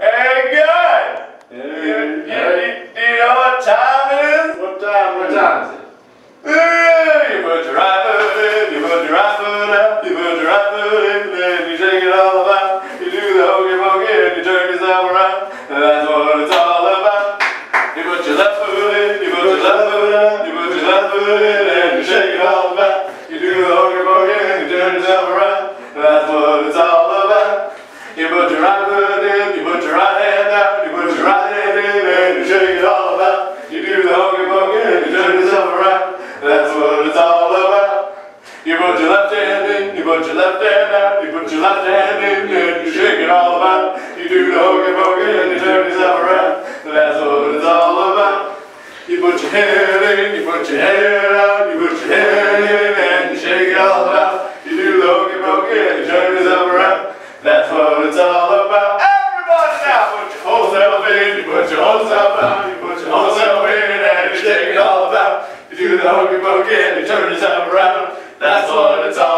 Hey, good. Do you know what time it is? What time is it? You put your right foot in, you put your right foot out, you put your right foot in, then you shake it all about. You do the hokey pokey and you turn yourself around. That's what it's all about. You put your left foot in, you put your left foot out, you put your left foot in, and you shake it all about. You do the hokey pokey and you turn yourself around. That's what it's all about. You put your right foot in, you put your right hand out, you put your right hand in, and you shake it all about. You do the hokey pokey and you turn yourself around. That's what it's all about. You put your left hand in, you put your left hand out, you put your left hand in, and you shake it all about. You do the hokey pokey and you turn yourself around. That's what it's all about. You put your hand in, you put your hand out, you put your hand in, and you shake it all about. You do the hokey pokey and you turn yourself around. That's what it's all about. Everybody now, put your whole self in, you put your whole self out, you put your whole self in, and you shake it all about. You do the hokey pokey and you turn yourself around. That's what it's all about.